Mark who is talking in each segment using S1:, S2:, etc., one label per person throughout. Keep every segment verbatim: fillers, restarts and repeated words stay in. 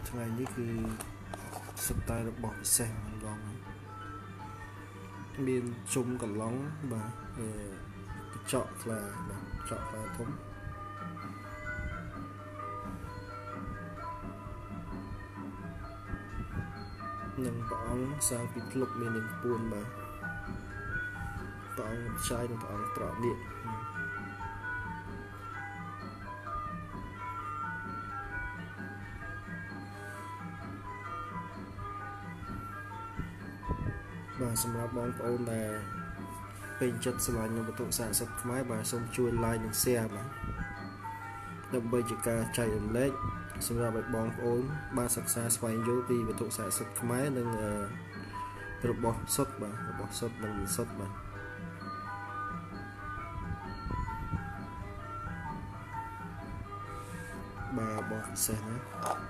S1: ថ្ងៃនេះគឺសត្វតែរបស់ពិសេសម្ដងមានជុំកន្លងបាទកញ្ចក់ខ្លាបាទកញ្ចក់ខ្លាធំនឹងព្រះអង្គសាងពីភ្លុកមាននឹងពួនបាទព្រះអង្គឆាយនឹងព្រះអង្គប្រក់នេះបាទសម្រាប់បងប្អូនដែលពេញចិត្តស្រឡាញ់នឹងវត្ថុស័ក្តិសិទ្ធិខ្មែរបាទសូមជួយ like និង share បាទដើម្បីជាការចែករំលែកសម្រាប់ឲ្យបងប្អូនបានសិក្សាស្វែងយល់ពីវត្ថុស័ក្តិសិទ្ធិខ្មែរនិងរបស់សុទ្ធបាទរបស់សុទ្ធនិងមិនសុទ្ធបាទបាទបោះពិសេសណា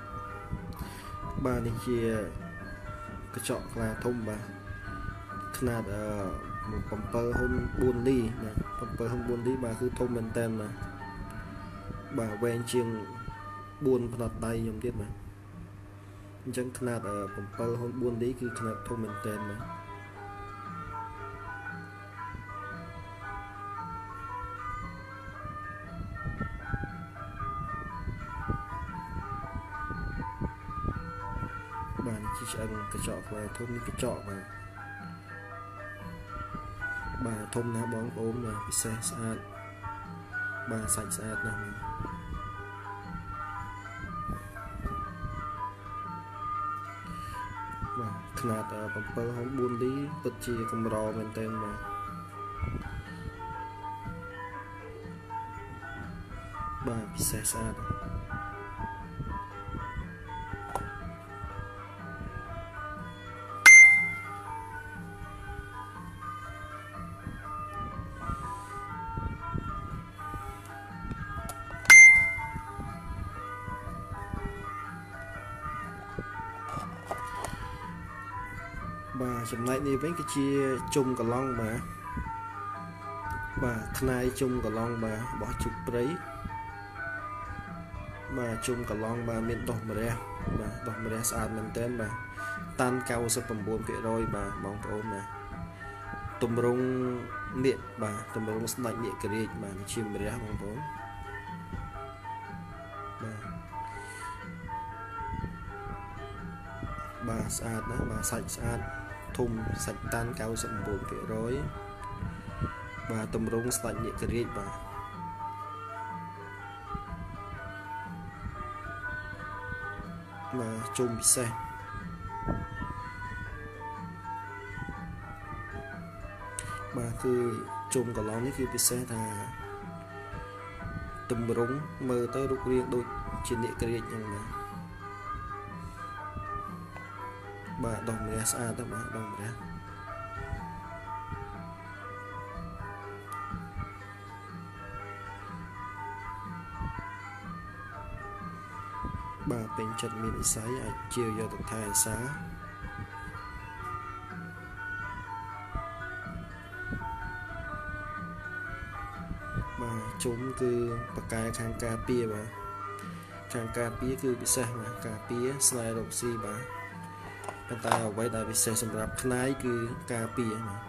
S1: បាទនេះជាកញ្ចក់ខ្លាធំបាទຂະຫນາດអឺsevenហ៊ុនfourលីបាទsevenហ៊ុនfourលីបាទគឺធំមែនតើបាទបាទវែងជាងfourផ្នត់ដៃខ្ញុំទៀតបាទអញ្ចឹងຂະຫນາດsevenហ៊ុនfourលីគឺຂະຫນາດធំមែនតើបាទបាទនេះជាឆ្អឹងកញ្ចក់ខ្លាធំនេះកញ្ចក់បាទបាទធំណាស់បងប្អូនបាទពិសេសស្អាតបាទសាច់ស្អាតណាស់បាទຂະຫນາດsevenហ៊ុនfourលីពិតជាកម្រមែនទែនបាទបាទពិសេសស្អាតបាទចំណែកនេះវិញគឺជាជុំកន្លងបាទបាទខ្នាយជុំកន្លងបាទរបស់ជុកព្រៃបាទជុំកន្លងបាទមានដុះម្រះបាទដុះម្រះស្អាតមែនទែនបាទតាន់ninety-nineភាគរយបាទបងប្អូនបាទទម្រង់នាគបាទទម្រង់ស្ដេចនាគរាជបាទជាម្រះបងប្អូនបាទបាទស្អាតណាស់បាទសាច់ស្អាតធំសាច់តាន់ninety-nineភាគរយបាទទម្រង់ស្ដេចនាគរាជបាទបាទជុំពិសេសបាទគឺជុំកន្លងនេះគឺពិសេសថាទម្រង់មើលទៅរូបរាងដូចជានាគរាជអញ្ចឹងបាទបាទដុំម្រះស្អាតទៅបាទដុំម្រះបាទពេញចិត្តមានវិស័យអាចជាយកទៅថែរក្សាបាទជុំគឺបកកែខាងការពារបាទខាងការពារគឺពិសេសបាទការពារស្នែរកស៊ីបាទប៉ុន្តែអ្វីដែលពិសេសសម្រាប់ខ្នាយគឺការពារបាទ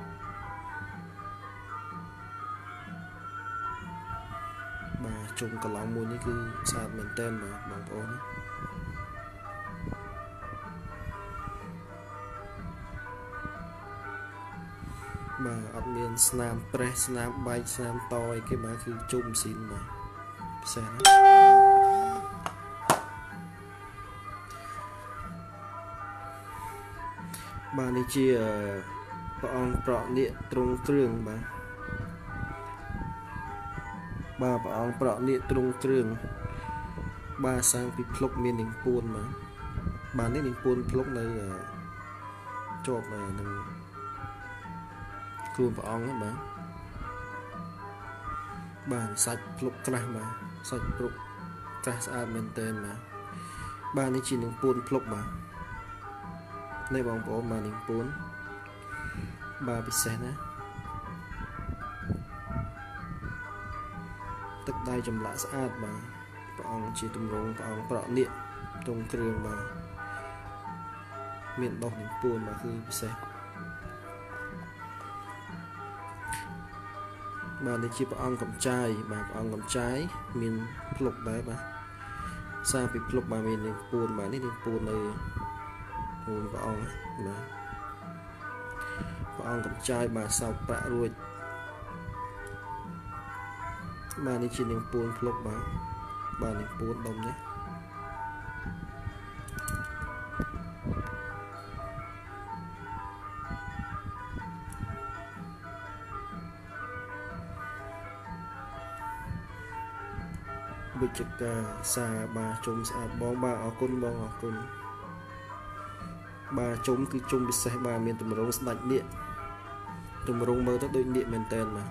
S1: បាទជុំកន្លងមួយនេះគឺស្អាតមែនទែនបាទបងប្អូនបាទអត់មានស្នាមប្រេះស្នាមបែកស្នាមតអីគេបាទគឺជុំស៊ីនបាទពិសេសណាបាទនេះជាព្រះអង្គប្រក់នាគទ្រង់គ្រឿងបាទបាទព្រះអង្គប្រក់នាគទ្រង់គ្រឿងបាទសាងពីភ្លុកមាននឹងពួនបាទបាទនេះនឹងពួនភ្លុកនៅជាប់នឹងខ្លួនព្រះអង្គបាទបាទសាច់ភ្លុកក្រាស់បាទសាច់ភ្លុកក្រាស់ស្អាតមែនទែនបាទបាទនេះជានឹងពួនភ្លុកបាទនេះបងប្អូនបាទនឹងពួនបាទពិសេសណាទឹកដៃចម្លាក់ស្អាតបាទព្រះអង្គជាទម្រង់ព្រះអង្គប្រក់នាគ tông kêu mà miền đông những buồn mà cứ bị xe bà đi chỉ bảo ăn cầm chai bà ăn cầm trái miền lục đấy bà xa bị lục bà miền những buồn mà đi những buồn này buồn bảo ăn mà bảo ăn cầm chai bà sao bạ ruột bà đi chỉ những buồn lục bà bà những buồn đông đấy bị chụp xa bà chúng xa bóng bà ở côn bóng ở côn bà chúng cứ chung bị xe bà miền tùm rong đánh điện tùm rong mơ tất đôi điện mình tên mà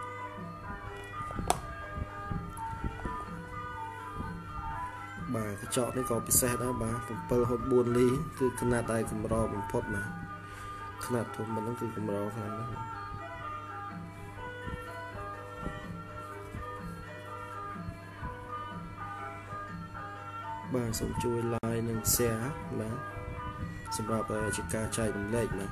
S1: bà cái chọn đấy có bị xe đó bà cũng bơ hôn buồn lý cứ khăn nát tay cũng rò cũng phốt mà khăn nát thôi mà nó cứ cũng rò khăn đó bà sống chui lại nâng xe màสำหรับจิกาใจเป็นเลขนะ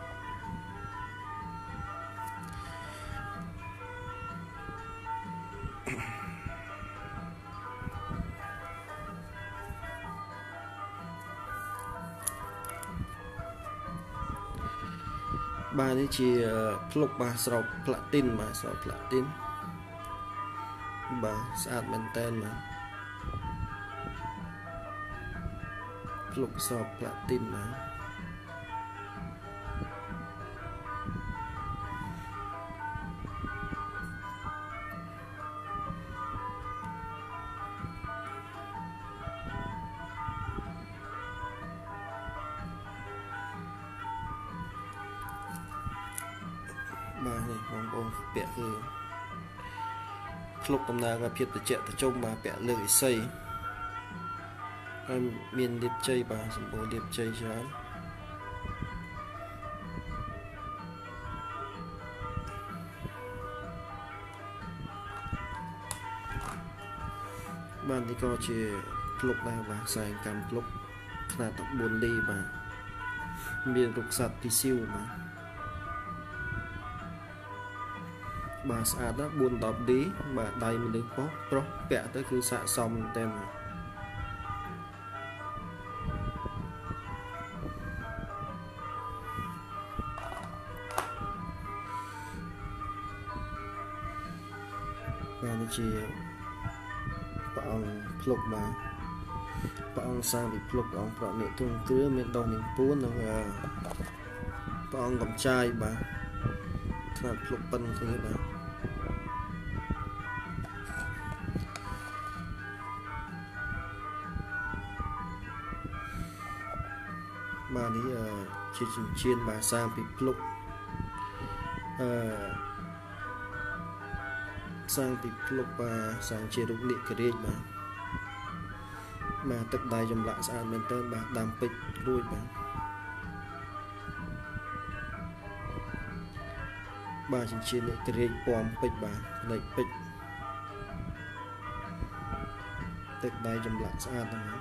S1: bàនេះជាភ្លុកបាទស្រោបផ្លាទីនបាទស្រោបផ្លាទីនបាទស្អាតមែនតើបាទភ្លុកស្រោបផ្លាទីនបាទbà nàyបងប្អូនពាក់គឺភ្លុកដំណើរភាពត្រជាក់ត្រជុំបាទពាក់លើកឥសីហើយមានលាបជ័យបាទសម្បូរលាបជ័យច្រើនបាទនេះក៏ជាភ្លុកដែរបាទខ្សែកម្មភ្លុកខ្នាតបួនលីបាទមានរូបសត្វទីស៊ីវបាទបាទស្អាតណាស់បួន ដប់ឌី បាទដៃមនុស្សប៉ុសប្រុសពាក់ទៅគឺស័ក្តិសមតែបាទនេះជាព្រះអង្គភ្លុកបាទព្រះអង្គសាងពីភ្លុកព្រះអង្គប្រនិទុនគ្រឿងមានដុសនឹងពួននិងព្រះអង្គកំចាយបាទខ្នាតភ្លុកប៉ុនគ្នាបាទបាទនេះជាចិញ្ចៀនបាទសាងពីភ្លុកអឺសាងពីភ្លុកបាទសាងជារូបនាគរាជបាទបាទទឹកដៃចម្លាក់ស្អាតមែនទែនបាទដាំពេជ្ររួចបាទបាទចិញ្ចៀននាគរាជពណ៌ពេជ្របាទផ្នែកពេជ្រទឹកដៃចម្លាក់ស្អាតណាស់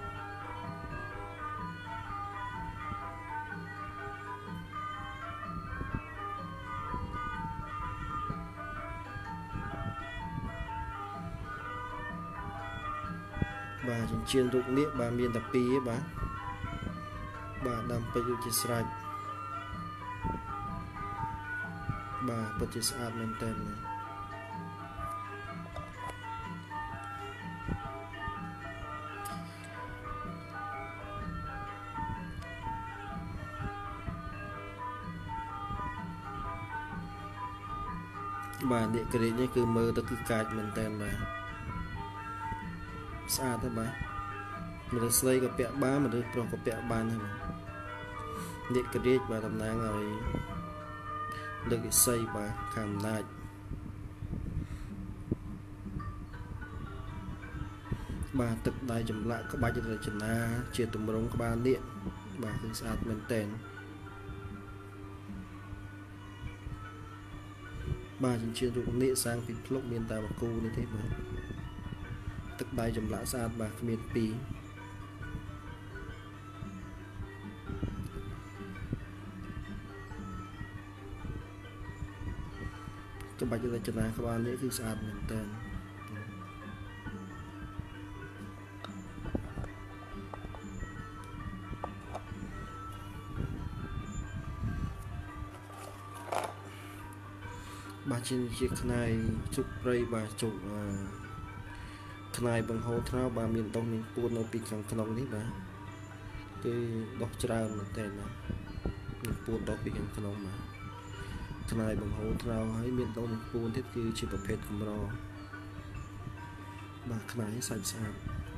S1: បាទចិញ្ចៀនរូបនាគបាទមានតែពីរទេបាទបាទដាំពេជ្រដូចជាស្រេចបាទពិតជាស្អាតមែនទែនបាទបាទនាគរាជនេះគឺមើលទៅគឺកាចមែនទែនបាទស្អាតទេបាទមនុស្សស្រីក៏ពាក់បានមនុស្សប្រុសក៏ពាក់បានដែរបាទនាគរាជបាទតំណាងឲ្យលើកឥសីបាទខាងអំណាចបាទទឹកដៃចម្លាក់ក្បាច់រចនាជាទម្រង់ក្បាលនាគបាទគឺស្អាតមែនទែនបាទចិញ្ចៀនរូបនាគសាងពីភ្លុកមានតែមួយគូនេះទេបាទទឹកដៃចម្លាក់ស្អាតបាទគ្មានពីរ cái bạch là chân là các bạn ấy cứ sạch mình tên bà trên chiếc này chụp ray bà chụp này bằng hồ thao bà miền đông miền buôn ở bị khăn khăn đấy bà cái đọc trao mình tên là miền buôn đọc bị khăn khăn mà này bằng hồ thao hay miền đông miền buôn thiết kế chỉ tập phết của nó bà này sạch sạch